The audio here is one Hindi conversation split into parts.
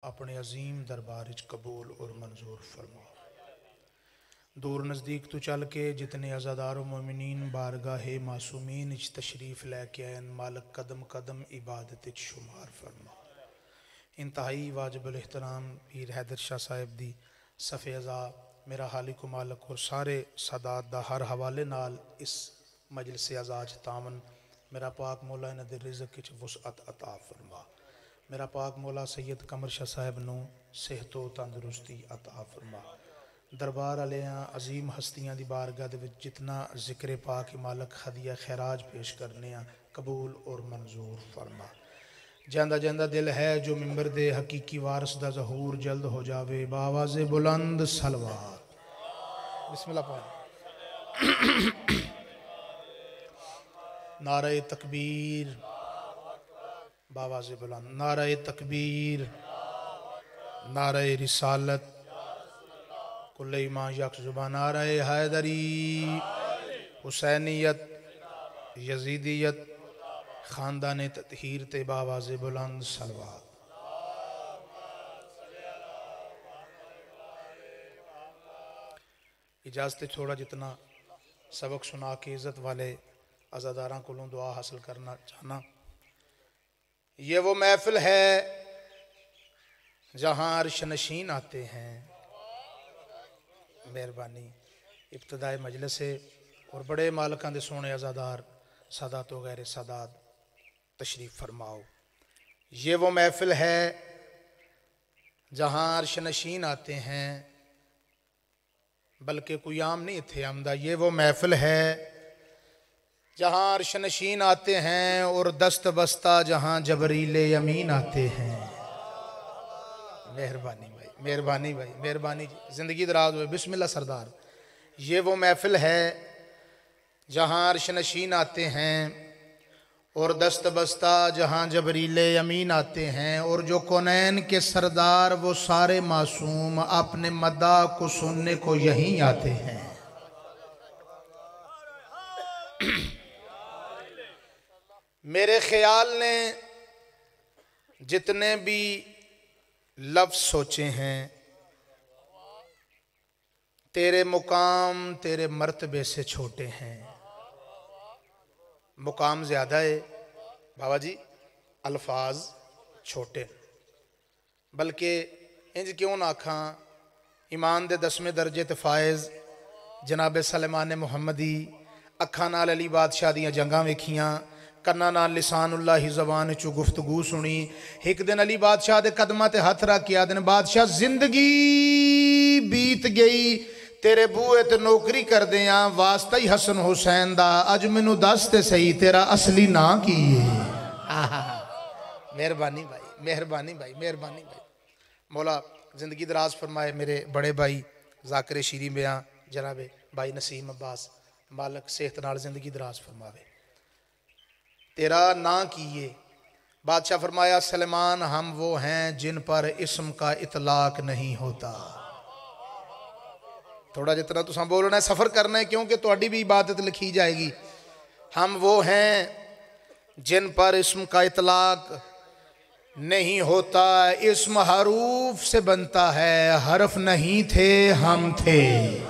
अपने अजीम दरबार कबूल और मंजूर फरमा। दूर नज़दीक तो चल के जितने अज़ादार मोमिनीन बारगाह मासूमीन तशरीफ़ लैके आए मालक कदम कदम इबादत शुमार फरमा। इंतहाई वाजिबुल एहतराम पीर हैदर शाह साहिब दी सफ़े अज़ा मेरा हालिक मालक और सारे सादात दा हर हवाले नाल इस मजलिस अज़ाज तामन मेरा पाक मौला इन्हां दे रिज़्क़ च वुसअत अता फरमा। मेरा पाक मौला सैयद कमर शाह साहिब नूं सेहत व तंदुरुस्ती अता फरमा। दरबार आलियां अजीम हस्तियां दी बारगाह दे विच जितना जिक्र पाक मालक हदिया खैराज पेश करने कबूल और मंजूर फरमा। जांदा जांदा दिल है जो मिंबर दे हकीकी वारस दा ज़हूर जल्द हो जावे बावाज़े बुलंद सलवात। बिस्मिल्लाह पढ़। नारे तकबीर बावाज़े बुलंद नारे तकबीर नारे रिसालत कुल्ले ईमान यक्स जुबान नारे हैदरी हुसैनियत यजीदियत ख़ानदान ततहीर ते बावाज़े बुलंद सलवात। इजाज़त थोड़ा जितना सबक सुना के इज़्ज़त वाले अज़ादारां कोलों दुआ हासिल करना चाहना। ये वो महफिल है जहाँ अर्श नशीन आते हैं। मेहरबानी इब्तदाए मजलिस से और बड़े मालकां दे सोने अज़ादार सादात वगैरह सादात तशरीफ़ फरमाओ। ये वो महफिल है जहाँ अर्श नशीन आते हैं, बल्कि कोई आम नहीं थे आमदा। ये वो महफिल है जहाँ अर्श नशीन आते हैं और दस्त बस्ता जहाँ जबरीले अमीन आते हैं। मेहरबानी भाई मेहरबानी भाई मेहरबानी जी ज़िंदगी दराज हुए। बिस्मिल्लाह सरदार। ये वो महफिल है जहाँ अर्श नशीन आते हैं और दस्त बस्ता जहाँ जबरीले अमीन आते हैं और जो कौनैन के सरदार वो सारे मासूम अपने मदा को सुनने को यहीं आते हैं। मेरे ख्याल ने जितने भी लफ्ज़ सोचे हैं तेरे मुकाम तेरे मर्तबे से छोटे हैं। मुकाम ज़्यादा है बाबा जी, अल्फाज छोटे। बल्कि इंज क्यों ना आखा ईमान दे 10वें दर्जे ते फायज़ जनाब सलेमान मुहम्मदी अखा नाल अली बादशाह दियां जंगां वेखियां, कन्ना नाल लिसानुल्लाह ही ज़बान चो गुफ्तगू सुनी। एक दिन अली बादशाह दे कदमां ते हथ रख के आदन बादशाह जिंदगी बीत गई तेरे बूए ते नौकरी कर दे वास्ता ही हसन हुसैन दा, अज मैनू दस ते सही तेरा असली ना की है। मेहरबानी भाई मेहरबानी भाई मेहरबानी भाई। मौला जिंदगी दराज फरमाए। मेरे बड़े भाई जाकिर शीरी बयां जनाबे भाई नसीम अब्बास मालक सेहत नाल जिंदगी दराज फरमावे। तेरा ना कीए। बादशाह फरमाया सलेमान हम वो हैं जिन पर इस्म का इतलाक नहीं होता। थोड़ा जितना तुम बोलना है सफ़र करना है क्योंकि तुहाडी भी इबादत लिखी जाएगी। हम वो हैं जिन पर इस्म का इतलाक नहीं होता। इस्म हरूफ से बनता है, हरफ नहीं थे हम थे।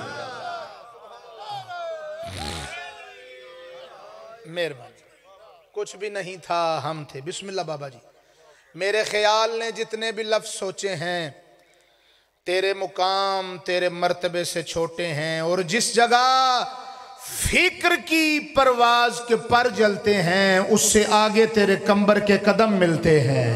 मेहरबानी। कुछ भी नहीं था हम थे। बिस्मिल्लाह बाबा जी। मेरे ख्याल ने जितने भी लफ्ज़ सोचे हैं तेरे मुकाम तेरे मर्तबे से छोटे हैं और जिस जगह फिक्र की परवाज के पर जलते हैं उससे आगे तेरे कंबर के कदम मिलते हैं।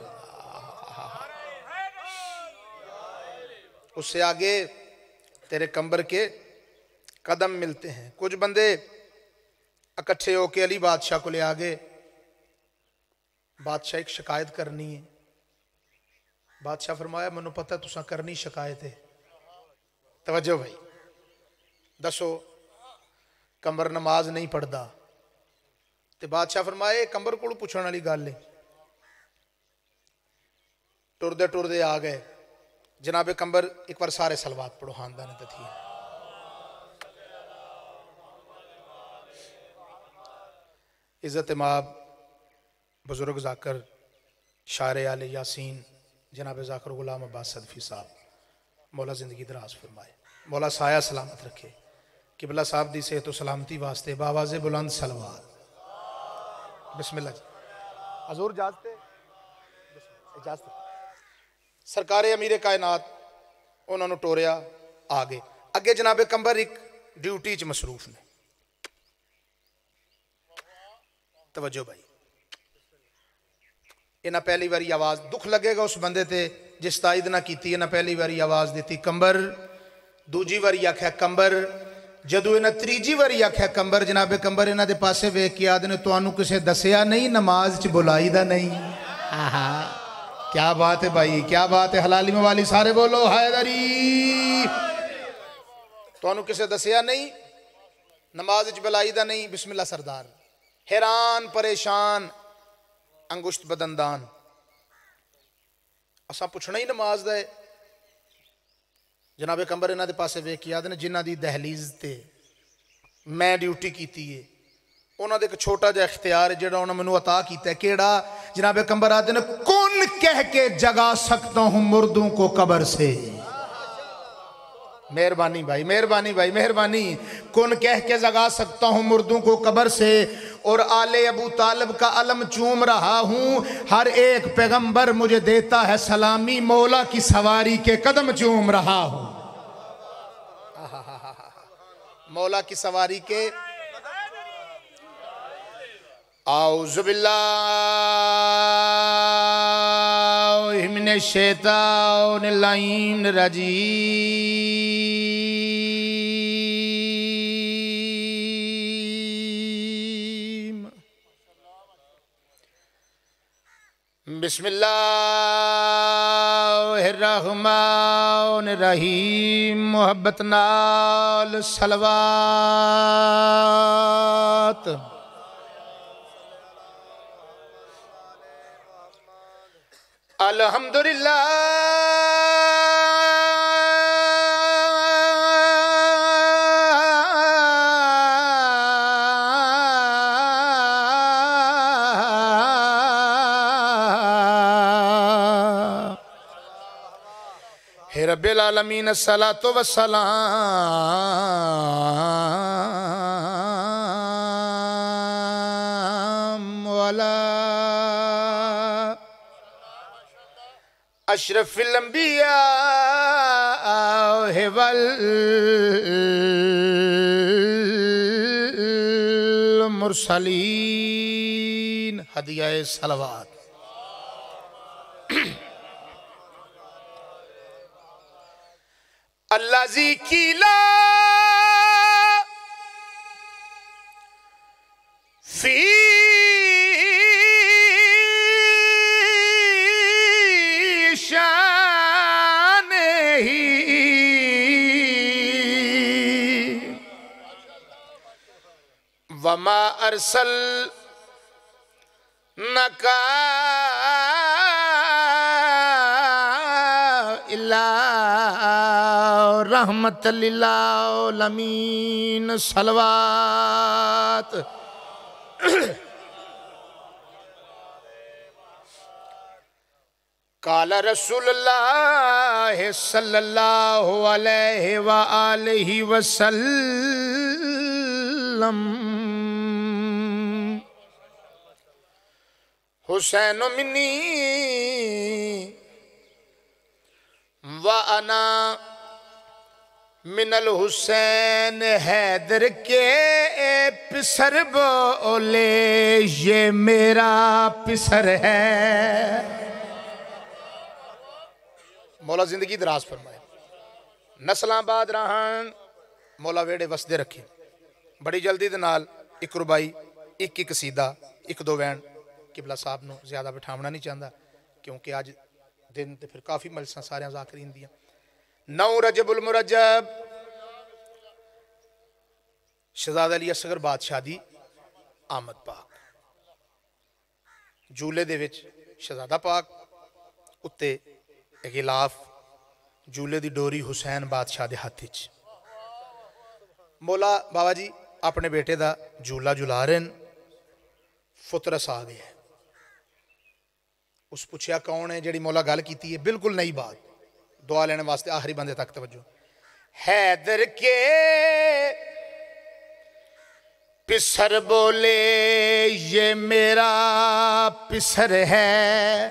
उससे आगे तेरे कंबर के कदम मिलते हैं। कुछ बंदे इकट्ठे होके अली बादशाह को ले आगे। बादशाह एक शिकायत करनी है। बादशाह फरमाया मैनू पता तुसा करनी शिकायत है। तवज्जो भाई दसो कंबर नमाज नहीं पढ़ता। तो बादशाह फरमाए कंबर को पूछने वाली गल है। टुरदे टुरदे आ गए। जनाबे कंबर एक बार सारे सलवात पढ़ो खानदान थी। इज़्ज़त माब बुजुर्ग जाकर शारे आले यासीन जनाब ज़ाकिर गुलाम अब्बास सदफ़ी साहब, मौला ज़िंदगी दराज फरमाए, मौला साया सलामत रखे। किबला साहब दी सेहत तो सलामती वास्ते बावाज़े बुलंद सलवार। बिस्मिल्लाह जी। हजूर इजाज़त इजाज़त। सरकार अमीर कायनात उन्होंने टोरिया आ गए अगे। जनाबे कंबर एक ड्यूटी च मसरूफ ने। तवज्जो भाई, इन्हें पहली बारी आवाज़ दुख लगेगा उस बंदे ते जिस ताईद ना की। इन्हें पहली बारी आवाज़ दी कंबर, दूजी बारी आख्या कंबर, जदों इन्हें तीजी बारी आख्या कंबर, जनाबे कंबर इन्हों के पासे वेख के आदि ने तुहानू किसे दसिया नहीं नमाज च बुलाई दा नहीं। क्या बात है भाई, क्या बात है। हलाली मवाली सारे बोलो हैदरी। तुहानू किसे दसिया नहीं नमाज च बुलाई दा नहीं। बिस्मिल्लाह सरदार। हैरान परेशान अंगुश्त बदनदान। असा पुछना ही नमाज दा है। जनाबे कंबर इन्हों के पासे वेख के आदि ने जिन्हों की दहलीज ते मैं ड्यूटी की है उन्होंने एक छोटा जिहा इख्तियार है जो उन्होंने मैनू अता किया। केड़ा? जनाबे कंबर आदि ने कौन कह के जगा सकता हूं मुर्दों को कब्र से। मेहरबानी भाई, मेहरबानी भाई, मेहरबानी। कौन कह के जगा सकता हूं मुर्दों को कब्र से और आले अबू तालिब का अलम चूम रहा हूं। हर एक पैगंबर मुझे देता है सलामी, मौला की सवारी के कदम चूम रहा हूं। मौला की सवारी के। औज़ु बिल्लाहि मिनश शैतानिर रजीम। बिस्मिल्लाहिर्रहमानिर्रहीम। मोहब्बत नाल सलवात। अल्हम्दुलिल्लाह हे रब्बिल आलमीन। अस्सलातु वस्सलाम अला अशरफिल अंबिया वल मुरसलीन। हदिया सलवात। अल्लाज़ी कीला फी वमा अरसल नका इल्ला रहमत लिल आलमीन। सलवात। काला रसूलुल्लाह सल्लल्लाहु अलैहि व आलिहि वसल्लम। हुसैन मिन्नी व अना मिनल हुसैन। हैदर के पिसर बोले ये मेरा पिसर है। मौला जिंदगी दराज फरमाए, नस्लां बाद रहन, मौला वेड़े वसदे रखे। बड़ी जल्दी दे नाल एक रुबाई एक एक कसीदा एक दो वैन किबला साहब नूं ज़्यादा बिठावना नहीं चाहता क्योंकि अज दिन तो फिर काफ़ी मजलिसां सारियां ज़ाकिरीन दियां। 9 रजबुल मुरज्जब शहजादा अली असगर बादशाह दी आमद पाक। झूले दे विच शहजादा पाक उत्ते गिलाफ झूले दी डोरी हुसैन बादशाह दे हथ विच। मौला बाबा जी अपने बेटे दा झूला झुला रहे हैं। फुतरस आ गया। उस पूछया कौन है जिहड़ी मौला गल कीती है, बिल्कुल नई बात। दुआ लेने वास्ते आखिरी बंदे तक तवज्जो। हैदर के पिसर बोले ये मेरा पिसर है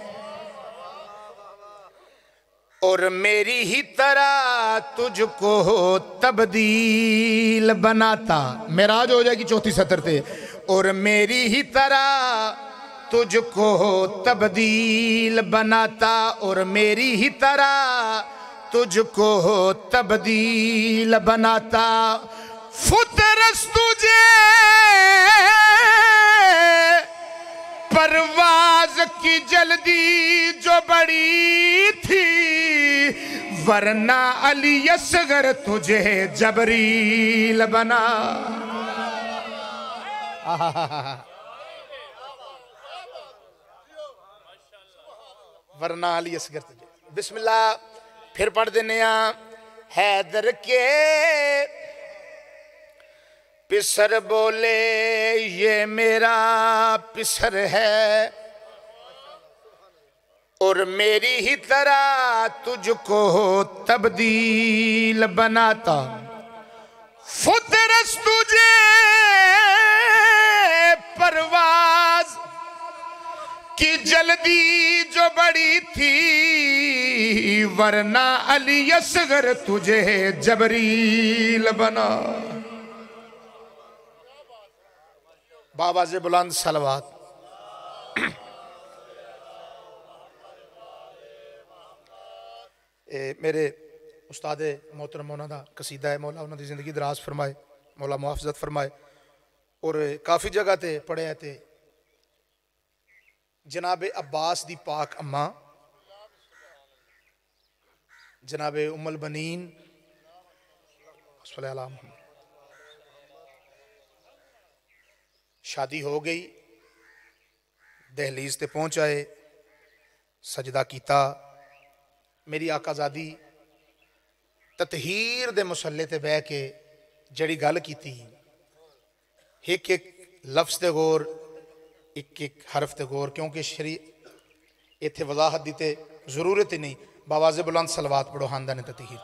और मेरी ही तरह तुझको तब्दील बनाता। मेराज हो जाएगी चौथी सतर पे। और मेरी ही तरह तुझको तब्दील बनाता और मेरी ही तरह तुझको तब्दील बनाता। फुतरस तुझे परवाज की जल्दी जो बड़ी थी, वरना अली असगर तुझे जबरील बना। वरना अली असगर तुझे। बिस्मिल्लाह फिर पढ़ देने। हैदर के पिसर बोले ये मेरा पिसर है और मेरी ही तरह तुझको तब्दील बनाता। फुतरस तुझे परवाज की जल्दी जो बड़ी थी, वरना अली असगर तुझे जबरील बना। बाबा से बुलंद सलवात। मेरे उस्ताद मोहतरम उन्होंने कसीदा है, मौला उन्होंने जिंदगी दराज फरमाए, मौला मुआफजत फरमाए। और काफ़ी जगह ते पढ़े थे जनाब अब्बास दी पाक अम्मा जनाब उम्मुल बनीन शादी हो गई, दहलीज ते पहुंचाए, सजदा किया। मेरी आकाजादी ततहीर दे मुसल्ले ते बह के जड़ी गल की, एक एक लफ्ज़ ते गौर, एक एक हरफ ते गौर, क्योंकि शरी इत्थे वजाहत दी ते जरूरत ही नहीं। बावाज़े बुलंद सलवात पढ़ो खानदान ततहीर।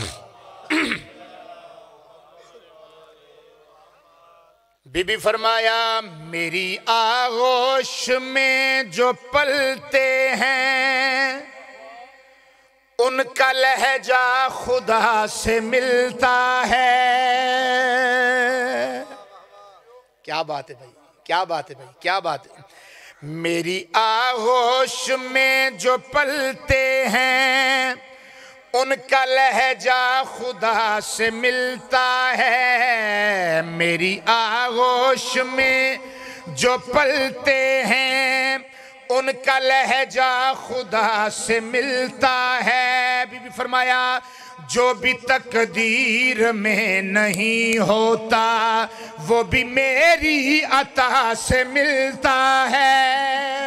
बीबी फरमाया मेरी आगोश में जो पलते हैं उनका लहजा खुदा से मिलता है। क्या बात है भाई, क्या बात है भाई, क्या बात है। मेरी आगोश में जो पलते हैं उनका लहजा खुदा से मिलता है। मेरी आगोश में जो पलते हैं उनका लहजा खुदा से मिलता है। बीबी फरमाया जो भी तकदीर में नहीं होता वो भी मेरी अता से मिलता है।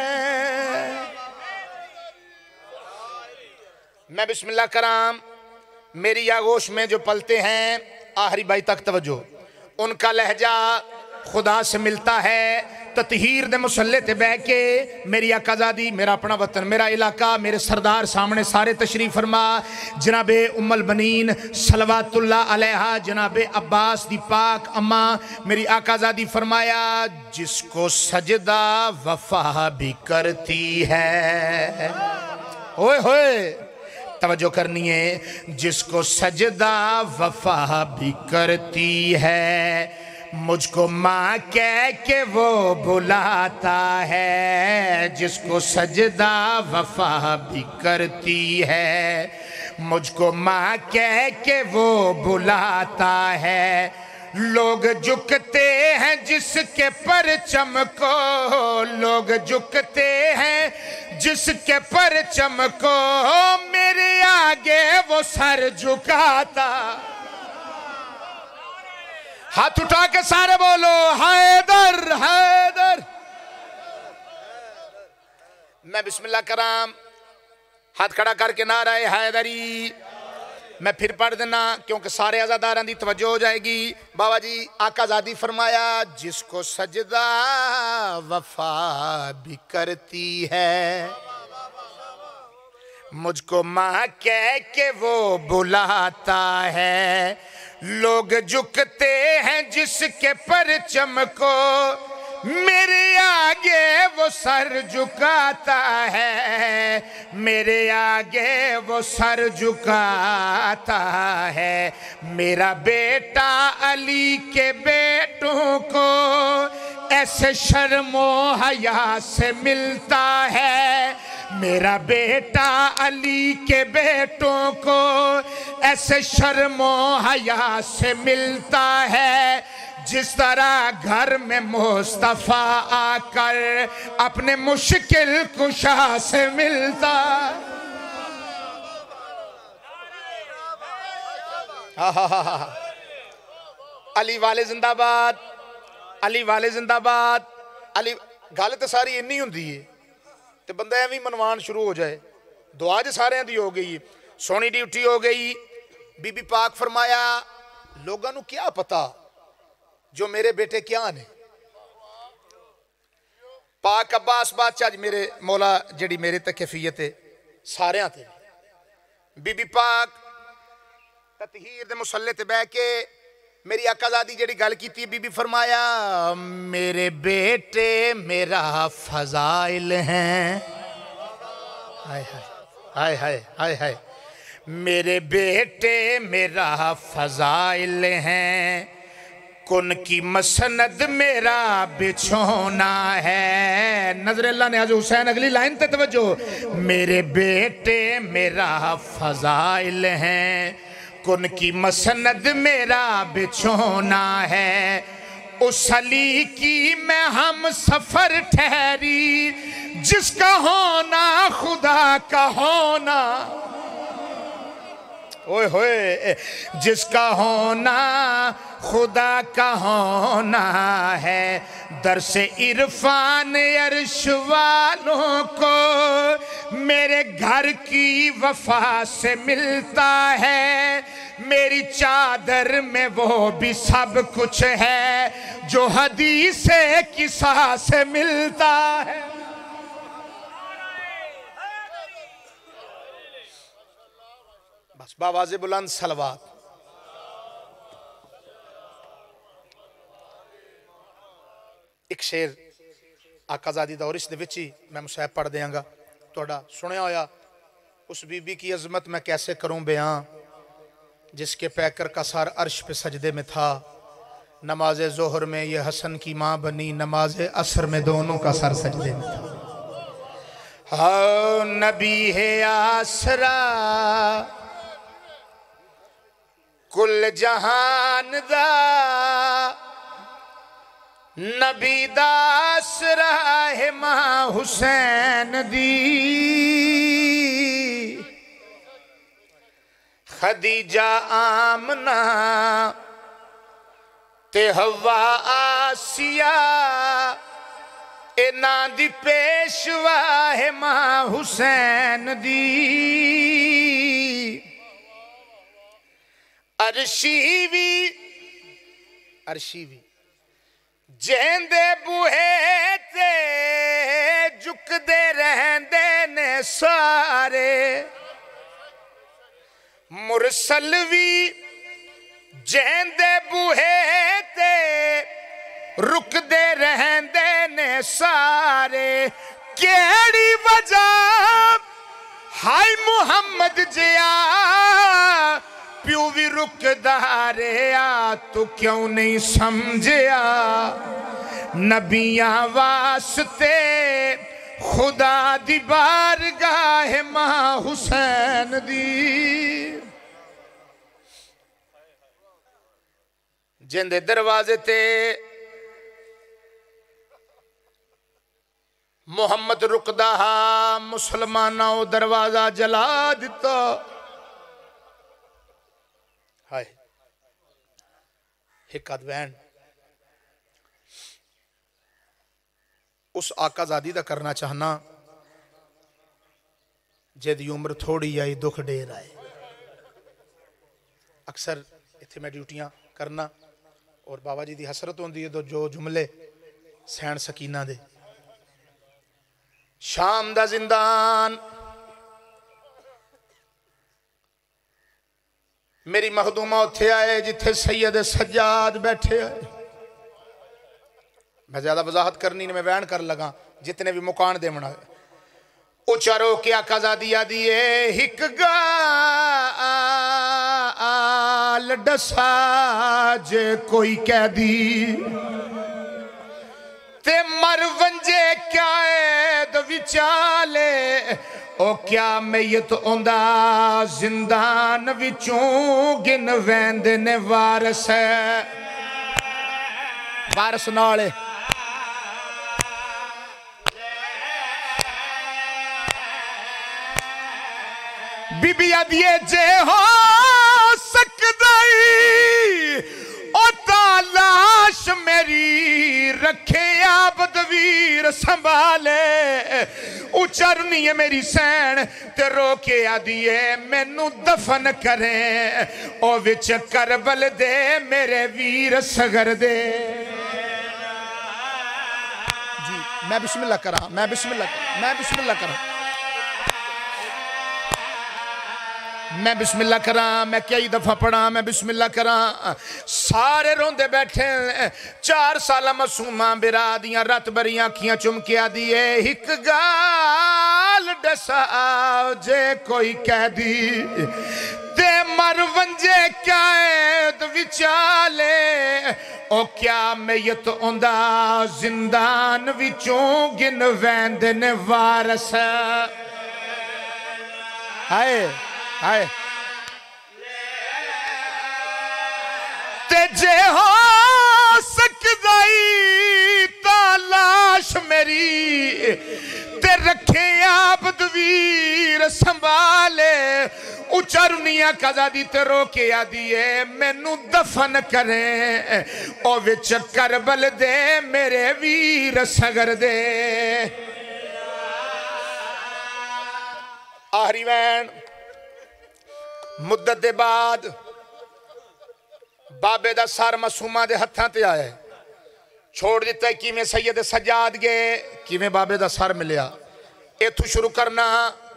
मैं बिस्मिल्लाह कराम। मेरी आगोश में जो पलते हैं, आखिरी बाई तक तवज्जो, उनका लहजा खुदा से मिलता है। ततहीर दे मुसल्ले ते बह के मेरी आकाजादी, मेरा अपना वतन, मेरा इलाका, मेरे सरदार सामने सारे तशरीफ फरमा। जनाबे उम्मुल बनीन सलवातुल्लाह अलैहा जनाबे अब्बास दी पाक अम्मा मेरी आकाजादी फरमाया जिसको सजदा वफा भी करती है। ओए होए तवज्जो करनी है। जिसको सजदा वफा भी करती है मुझको माँ कह के वो बुलाता है। जिसको सजदा वफा भी करती है मुझको माँ कह के वो बुलाता है। लोग झुकते हैं जिसके परचम को, लोग झुकते हैं जिसके परचम को, मेरे आगे वो सर झुकाता। हाथ उठा के सारे बोलो हैदर हैदर। मैं बिस्मिल्लाह कराम, हाथ खड़ा करके नारा हैदरी। मैं फिर पढ़ देना क्योंकि सारे आज़ादारां दी तवज्जो हो जाएगी। बाबा जी आकाज़ादी फरमाया जिसको सजदा वफा भी करती है मुझको माँ कह के वो बुलाता है, लोग झुकते हैं जिसके परचम को, मेरे आगे वो सर झुकाता है, मेरे आगे वो सर झुकाता है। मेरा बेटा अली के बेटों को ऐसे शर्मो हया से मिलता है, मेरा बेटा अली के बेटों को ऐसे शर्मो हया से मिलता है, जिस तरह घर में मुस्तफा आकर अपने मुश्किल कुशा से मिलता। अली वाले जिंदाबाद, अली वाले जिंदाबाद। अली गल तो सारी इन्नी हुंदी है तो बंदा एवं मनवान शुरू हो जाए। दुआ ज सारियां दी हो गई, सोनी ड्यूटी हो गई। बीबी पाक फरमाया लोगों को क्या पता जो मेरे बेटे क्या ने। पाक अब्बास बादशाह मेरे मौला जी मेरे तक कैफियत है सारियां ते। बीबी पाक ततहीर दे मुसल्ले ते बह के मेरी आकाजादी जी गल की, बीबी फरमाया मेरे बेटे मेरा फजाइल हैं। हाय हाय हाय हाय हाय हाय, मेरे बेटे मेरा फजाइल हैं, कुन की मसनद मेरा बिछोना है। नजर अल्लाह ने आज हुसैन अगली लाइन ते तवज्जो, मेरे बेटे मेरा फजाइल हैं, कुन की मसनद मेरा बिछोना है। उस अली की मैं हम सफर ठहरी, जिसका होना खुदा का होना, ओए होए, जिसका होना खुदा का होना है। दर से इरफान अर्श वालों को मेरे घर की वफा से मिलता है, मेरी चादर में वो भी सब कुछ है जो हदीस किसा से मिलता है। बस बावाज़े बुलंद सलवात। एक शेर आकाजादी दौर इस ही मैं मुसाहब पढ़ देंगा, थोड़ा सुनिया होया। उस बीबी की अजमत मैं कैसे करूं बयां, जिसके पैकर का सर अर्श पे सजदे में था। नमाज जोहर में ये हसन की माँ बनी, नमाज असर में दोनों का सर सजदे में था। हाँ नबी है आसरा कुल जहान दा, नबी दास रहा है मां हुसैन दी। खदीजा आमना ते हवा आसिया, इन्हां दी पेशवा है मां हुसैन दी। अर्शी भी जेंदे बूहे ते झुकदे रहंदे ने सारे, मुरसल भी जेंदे बूहे ते रुकदे रहंदे ने सारे। केड़ी वजह हाय मुहम्मद जिया प्यू भी रुकदा रहा, तू क्यों नहीं समझिया। नबियां वास्ते खुदा दी बारगाह मां हुसैन दी। जिंदे दरवाजे ते मुहम्मद रुकदा हा, मुसलमाना दरवाजा जला दिता। हाय एक अदवैन उस आकाजादी का करना चाहना जिदी उम्र थोड़ी आई दुख ढेर आए। अक्सर इत्थे मैं ड्यूटियां करना और बाबा जी की हसरत होंदी है तो जो जुमले सैन सकीना दे। शाम दा जिंदान मेरी मखदूमा उत्थे आए जिथे सैयद सज्जाद बैठे आए। मैं ज्यादा वजाहत करनी नहीं, मैं बयान कर लगा जितने भी मुकान दे मना उचारो क्या कजा दिया दिए हिक गाल डसा जे कोई कह दी ते मर वंजे क्या ऐद विचाले ओ क्या मैयत ओंदा जिंदान विचों गिन वैंदे ने वारस है वारस नाले बीबी आदिए जे हो सकदाई ओ तालाश मेरी रखे आबदवीर संभाले उचरनी है मेरी सैन ते रोके आदिए मैनू दफन करे ओ विच करबल दे मेरे वीर सगर दे। जी मैं बिस्मिल्लाह करा मैं बिस्मिल्लाह करा मैं बिस्मिल्लाह करा मैं कई दफा पढ़ा मैं बिस्मिल्लाह करा। सारे रोंदे बैठे 4 साल मासूमा बिरा दियां रत भरियां अखियां चुमकिया दिए हिक गाल डसा जे कोई कह दी ते मर वंजे क्या ऐद विचाले ओ क्या मैयत ओंदा जिंदान विचों गिन वैंदे ने वारस हाय हाय ते जे हो सकदाई तालाश मेरी ते रखे आबदवीर संभाले उचरनिया कजा दी ते रोके आदिए मैनू दफन करे ओ विच करबल दे मेरे वीर सगर दे। आखरी वैन मुद्दत दे बाद बाबे दा सर मासूमा दे हत्थां ते आया छोड़ दिता किवें सैयद सज्जाद गए किवें बाबे दा सर मिलिया इथों शुरू करना।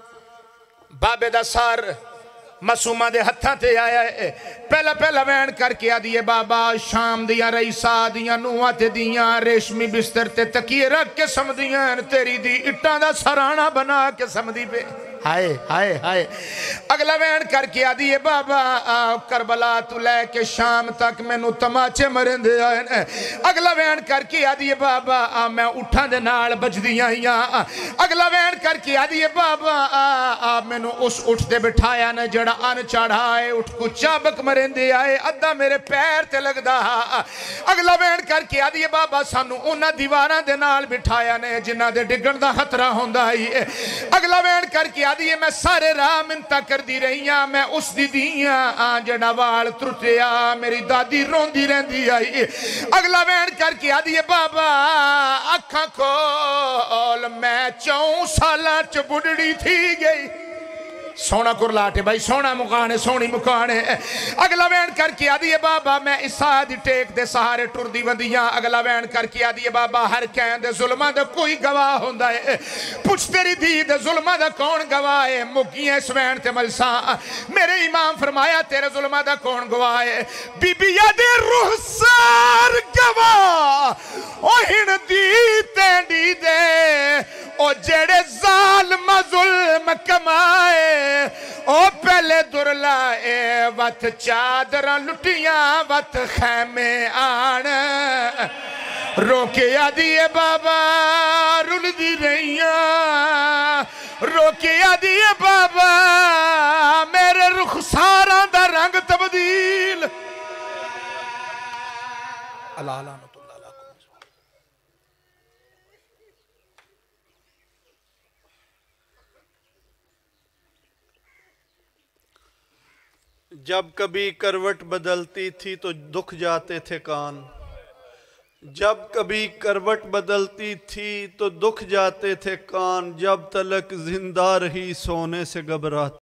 बाबे दा सर मासूमा दे हत्थां ते आया पहला पहला वैन करके आदिए बाबा शाम दियां रईसा दियां नूहां ते दियां रेशमी बिस्तर ते तकिए रख के समदियां तेरी दी इट्टां दा सराहना बना के समदी पे हाय हाय हाय। अगला वैन करके आदिए बाबा करबला तू लैके शाम तक मैनू तमाचे मरेंदे आए ने। अगला वैन करके आदिए बाबा मैं उठां दे नाल बजदियां आईयां। अगला वैन करके आदिए बाबा मैनू उस उठ ते बिठाया ने जड़ा अन चढ़ाए उठ को चाबक मरेंदे आए अद्धा मेरे पैर ते लगदा। अगला वैन करके आदिए बाबा सानू उन्हां दीवारां दे नाल बिठाया ने जिन्हां दे डिगण दा खतरा हुंदा ही। अगला वैन करके आदिए मैं सारे राह मिन्नतां करदी रही हां मैं उस दी दियां जड़ा वाल त्रुटिया मेरी दादी रोंदी रहंदी आई। अगला वैन करके आदिए बाबा अखां खोल मैं 4 सालां च बुढ़ड़ी थी गई। सोना कुरलाटे भाई सोना मुकाने सोनी मुकाने। अगला वैन करके आदिए बाबा मैं इसा दी टेक दे सहारे टुरदी वंदियां। अगला वैन करके आदिए बाबा हर कैन दे जुल्मां दा कोई गवाह हुंदा है पुछ तेरी धी दे जुल्मां दा कौन गवाह है मुक्कियां इस वैन ते मलसा मेरे इमाम फरमाया तेरे जुल्मां दा कौन गवाह है बीबिया दे रुखसार गवाह ओ हिण दी तेंडी दे ओ जेड़े जालिम जुल्म कमाए ओ पहले दुरलाए वत चादरां लुटियां वत खैमे आन रोके आदिए बाबा रुलदी रहियां रोके आदिए बाबा मेरे रुखसारां दा रंग तब्दील अल्लाह अल्लाह। जब कभी करवट बदलती थी तो दुख जाते थे कान जब कभी करवट बदलती थी तो दुख जाते थे कान जब तलक जिंदा रही सोने से घबराती